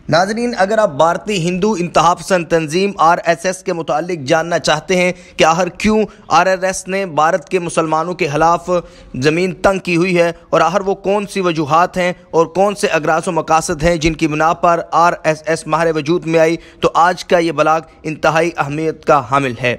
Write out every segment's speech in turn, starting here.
ناظرین، اگر آپ بھارتی ہندو انتہا پسند تنظیم RSS کے متعلق جاننا چاہتے ہیں کہ آخر کیوں RSS نے بھارت کے مسلمانوں کے خلاف زمین تنگ کی ہوئی ہے اور آخر وہ کون سی وجوہات ہیں اور کون سے اغراض و مقاصد ہیں جن کی بنا پر RSS ماہر وجود میں آئی، تو آج کا یہ بلاگ انتہائی اہمیت کا حامل ہے۔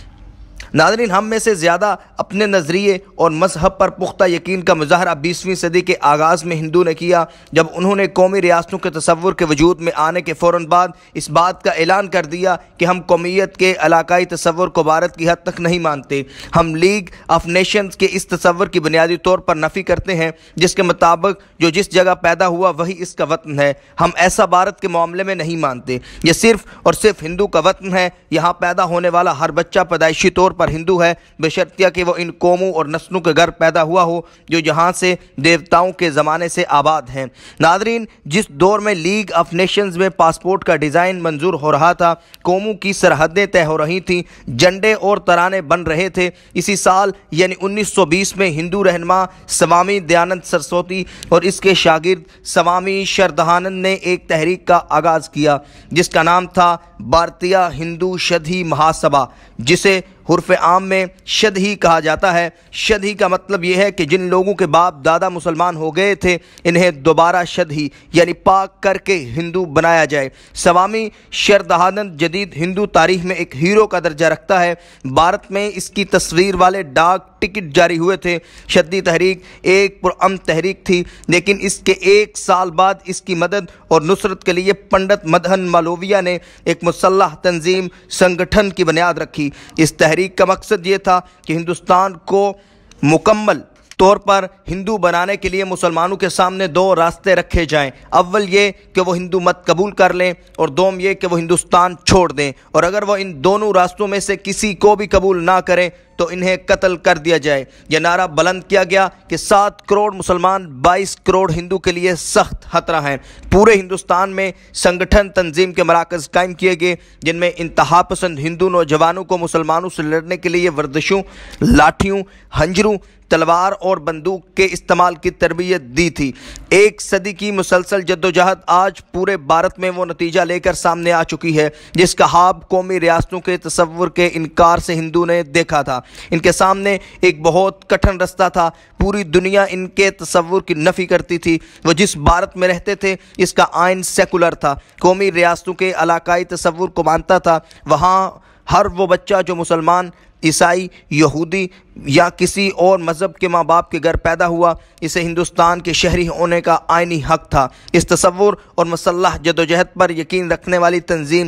ناظرین، ہم میں سے زیادہ اپنے نظریے اور مذہب پر پختہ یقین کا مظاہرہ 20ویں صدی کے آغاز میں ہندو نے کیا، جب انہوں نے قومی ریاستوں کے تصور کے وجود میں آنے کے فوراً بعد اس بات کا اعلان کر دیا کہ ہم قومیت کے علاقائی تصور کو بھارت کی حد تک نہیں مانتے۔ ہم لیگ آف نیشنز کے اس تصور کی بنیادی طور پر نفی کرتے ہیں جس کے مطابق جو جس جگہ پیدا ہوا وہی اس کا وطن ہے۔ ہم ایسا بھارت کے معاملے میں نہیں مانتے۔ یہ صرف اور صرف ہندو کا وطن ہے۔ یہاں پیدا ہونے والا ہر بچہ پیدائشی طور پر ہندو ہے، بشرطیہ کہ وہ ان قوموں اور نسلوں کے گھر پیدا ہوا ہو جو جہاں سے دیوتاؤں کے زمانے سے آباد ہیں۔ ناظرین، جس دور میں لیگ آف نیشنز میں پاسپورٹ کا ڈیزائن منظور ہو رہا تھا، قوموں کی سرحدیں طے ہو رہی تھیں، جھنڈے اور ترانے بن رہے تھے، اسی سال یعنی 1920 میں ہندو رہنما سوامی دیانند سرسوتی اور اس کے شاگرد سوامی شردہانند نے ایک تحریک کا آغاز کیا جس کا نام تھا بھارتیہ ہندو شدھی مہاسبھا، جسے حرف عام میں شدھی کہا جاتا ہے۔ شدھی کا مطلب یہ ہے کہ جن لوگوں کے باپ دادا مسلمان ہو گئے تھے انہیں دوبارہ شدھی یعنی پاک کر کے ہندو بنایا جائے۔ سوامی شردہانند جدید ہندو تاریخ میں ایک ہیرو کا درجہ رکھتا ہے۔ بھارت میں اس کی تصویر والے ڈاک ٹکٹ جاری ہوئے تھے۔ شدھی تحریک ایک پرامن تحریک تھی، لیکن اس کے ایک سال بعد اس کی مدد اور نصرت کے لیے پنڈت مدہن مالویہ نے ایک مسلح تنظیم سنگٹھن کی بنیاد رکھی۔ اس تحریک کا مقصد یہ تھا کہ ہندوستان کو مکمل طور پر ہندو بنانے کے لیے مسلمانوں کے سامنے دو راستے رکھے جائیں۔ اول یہ کہ وہ ہندو مت قبول کر لیں اور دوم یہ کہ وہ ہندوستان چھوڑ دیں، اور اگر وہ ان دونوں راستوں میں سے کسی کو بھی قبول نہ کریں تو انہیں قتل کر دیا جائے۔ یہ نعرہ بلند کیا گیا کہ 7 کروڑ مسلمان 22 کروڑ ہندو کے لیے سخت خطرہ ہیں۔ پورے ہندوستان میں سنگٹھن تنظیم کے مراکز قائم کیے گئے جن میں انتہا پسند ہندو نوجوانوں کو مسلمانوں سے لڑنے کے لیے ورزشوں، لاٹھیوں، ہنجروں، تلوار اور بندوق کے استعمال کی تربیت دی تھی۔ ایک صدی کی مسلسل جدوجہد آج پورے بھارت میں وہ نتیجہ لے کر سامنے آ چکی ہے جس کا خواب قومی ریاستوں کے تصور کے انکار سے ہندو نے دیکھا تھا۔ ان کے سامنے ایک بہت کٹھن رستہ تھا۔ پوری دنیا ان کے تصور کی نفی کرتی تھی۔ وہ جس بھارت میں رہتے تھے اس کا آئین سیکولر تھا، قومی ریاستوں کے علاقائی تصور کو مانتا تھا۔ وہاں ہر وہ بچہ جو مسلمان، عیسائی، یہودی یا کسی اور مذہب کے ماں باپ کے گھر پیدا ہوا، اسے ہندوستان کے شہری ہونے کا آئینی حق تھا۔ اس تصور اور مسلح جدوجہد پر یقین رکھنے والی تنظیم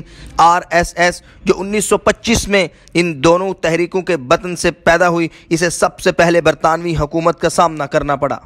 RSS جو 1925 میں ان دونوں تحریکوں کے بطن سے پیدا ہوئی، اسے سب سے پہلے برطانوی حکومت کا سامنا کرنا پڑا۔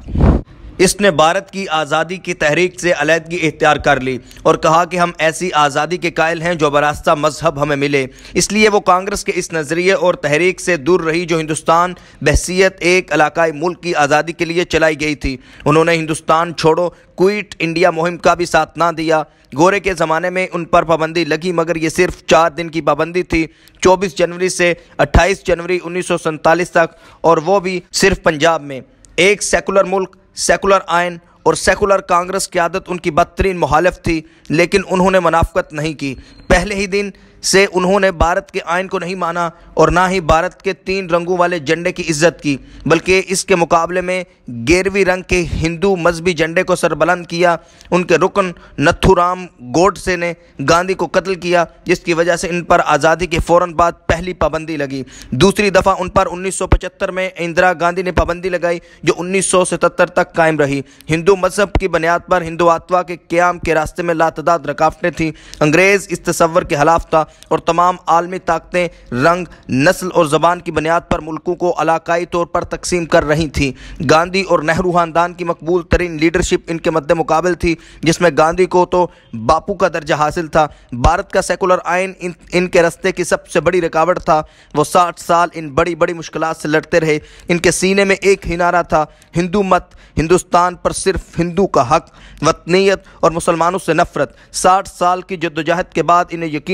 اس نے بھارت کی آزادی کی تحریک سے علیحدگی اختیار کر لی اور کہا کہ ہم ایسی آزادی کے قائل ہیں جو براستہ مذہب ہمیں ملے۔ اس لیے وہ کانگریس کے اس نظریے اور تحریک سے دور رہی جو ہندوستان بحیثیت ایک علاقائی ملک کی آزادی کے لیے چلائی گئی تھی۔ انہوں نے ہندوستان چھوڑو کوئٹ انڈیا مہم کا بھی ساتھ نہ دیا۔ گورے کے زمانے میں ان پر پابندی لگی مگر یہ صرف 4 دن کی پابندی تھی، 24 جنوری سے 28 جنوری 1947 تک، اور وہ بھی صرف پنجاب میں۔ ایک سیکولر ملک، سیکولر آئین اور سیکولر کانگریس قیادت ان کی بدترین مخالف تھی، لیکن انہوں نے منافقت نہیں کی۔ پہلے ہی دن سے انہوں نے بھارت کے آئین کو نہیں مانا اور نہ ہی بھارت کے 3 رنگوں والے جھنڈے کی عزت کی، بلکہ اس کے مقابلے میں گیروی رنگ کے ہندو مذہبی جھنڈے کو سربلند کیا۔ ان کے رکن نتھو رام گوڈسے نے گاندھی کو قتل کیا، جس کی وجہ سے ان پر آزادی کے فوراً بعد پہلی پابندی لگی۔ دوسری دفعہ ان پر 1975 میں اندرا گاندھی نے پابندی لگائی جو 1977 تک قائم رہی۔ ہندو مذہب کی بنیاد پر ہندواتوا کے قیام کے راستے میں لاتعداد رکاوٹیں تھیں۔ انگریز اس تصور کے خلاف تھا اور تمام عالمی طاقتیں رنگ، نسل اور زبان کی بنیاد پر ملکوں کو علاقائی طور پر تقسیم کر رہی تھیں۔ گاندھی اور نہرو خاندان کی مقبول ترین لیڈرشپ ان کے مد مقابل تھی، جس میں گاندھی کو تو باپو کا درجہ حاصل تھا۔ بھارت کا سیکولر آئین ان کے راستے کی سب سے بڑی رکاوٹ تھا۔ وہ 60 سال ان بڑی بڑی مشکلات سے لڑتے رہے۔ ان کے سینے میں ایک ہی نعرہ تھا، ہندو مت، ہندوستان پر صرف ہندو کا حق، وطنیت اور مسلمانوں سے نفرت۔ 60 سال کی جدوجہد کے بعد انہیں یقین ہو گیا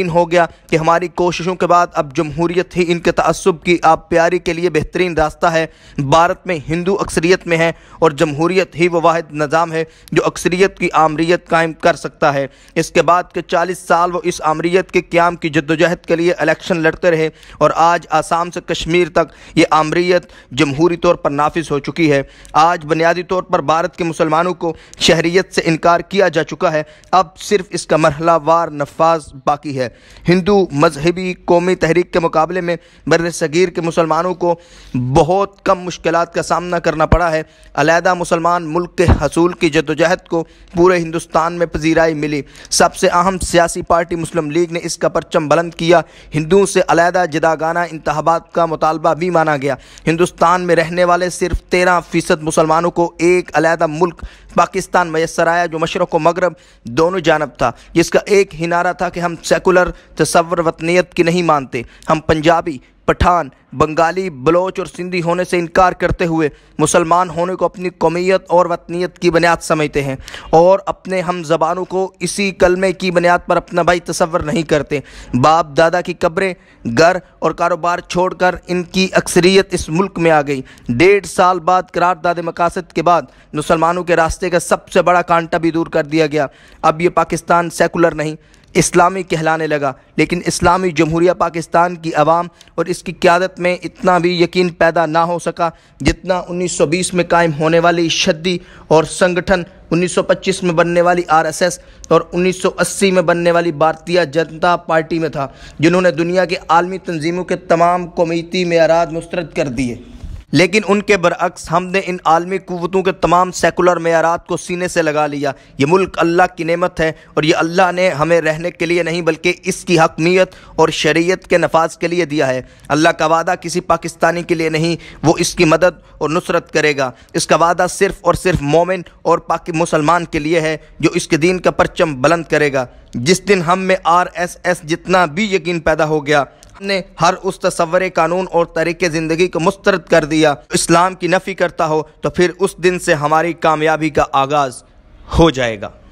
کیا کہ ہماری کوششوں کے بعد اب جمہوریت ہی ان کے تعصب کی آپ پیاری کے لیے بہترین راستہ ہے۔ بھارت میں ہندو اکثریت میں ہے اور جمہوریت ہی وہ واحد نظام ہے جو اکثریت کی آمریت قائم کر سکتا ہے۔ اس کے بعد کے 40 سال وہ اس آمریت کے قیام کی جدوجہد کے لیے الیکشن لڑتے رہے اور آج آسام سے کشمیر تک یہ آمریت جمہوری طور پر نافذ ہو چکی ہے۔ آج بنیادی طور پر بھارت کے مسلمانوں کو شہریت سے انکار کیا جا چکا ہے، اب صرف اس کا مرحلہ وار نفاذ باقی ہے۔ ہندو مذہبی قومی تحریک کے مقابلے میں بر صغیر کے مسلمانوں کو بہت کم مشکلات کا سامنا کرنا پڑا ہے۔ علیحدہ مسلمان ملک کے حصول کی جدوجہد کو پورے ہندوستان میں پذیرائی ملی۔ سب سے اہم سیاسی پارٹی مسلم لیگ نے اس کا پرچم بلند کیا۔ ہندوؤں سے علیحدہ جداگانہ انتخابات کا مطالبہ بھی مانا گیا۔ ہندوستان میں رہنے والے صرف 13% مسلمانوں کو ایک علیحدہ ملک پاکستان میسر آیا جو مشرق و مغرب دونوں جانب تھا، جس کا ایک ہی نعرہ تھا کہ ہم سیکولر تصور وطنیت کی نہیں مانتے، ہم پنجابی، پٹھان، بنگالی، بلوچ اور سندھی ہونے سے انکار کرتے ہوئے مسلمان ہونے کو اپنی قومیت اور وطنیت کی بنیاد سمجھتے ہیں اور اپنے ہم زبانوں کو اسی کلمے کی بنیاد پر اپنا بھائی تصور نہیں کرتے۔ باپ دادا کی قبریں، گھر اور کاروبار چھوڑ کر ان کی اکثریت اس ملک میں آ گئی۔ 1.5 سال بعد قرارداد مقاصد کے بعد مسلمانوں کے راستے کا سب سے بڑا کانٹا بھی دور کر دیا گیا۔ اب یہ پاکستان سیکولر نہیں، اسلامی کہلانے لگا، لیکن اسلامی جمہوریہ پاکستان کی عوام اور اس کی قیادت میں اتنا بھی یقین پیدا نہ ہو سکا جتنا 1920 میں قائم ہونے والی شدی اور سنگٹھن، 1925 میں بننے والی RSS اور 1980 میں بننے والی بھارتیہ جنتا پارٹی میں تھا، جنہوں نے دنیا کے عالمی تنظیموں کے تمام قومیتی معیارات مسترد کر دیے۔ لیکن ان کے برعکس ہم نے ان عالمی قوتوں کے تمام سیکولر معیارات کو سینے سے لگا لیا۔ یہ ملک اللہ کی نعمت ہے اور یہ اللہ نے ہمیں رہنے کے لیے نہیں بلکہ اس کی حکمیت اور شریعت کے نفاذ کے لیے دیا ہے۔ اللہ کا وعدہ کسی پاکستانی کے لیے نہیں، وہ اس کی مدد اور نصرت کرے گا۔ اس کا وعدہ صرف اور صرف مومن اور پاک مسلمان کے لیے ہے جو اس کے دین کا پرچم بلند کرے گا۔ جس دن ہم میں RSS جتنا بھی یقین پیدا ہو گیا، ہم نے ہر اس تصور قانون اور طریقے زندگی کو مسترد کر دیا اسلام کی نفی کرتا ہو، تو پھر اس دن سے ہماری کامیابی کا آغاز ہو جائے گا۔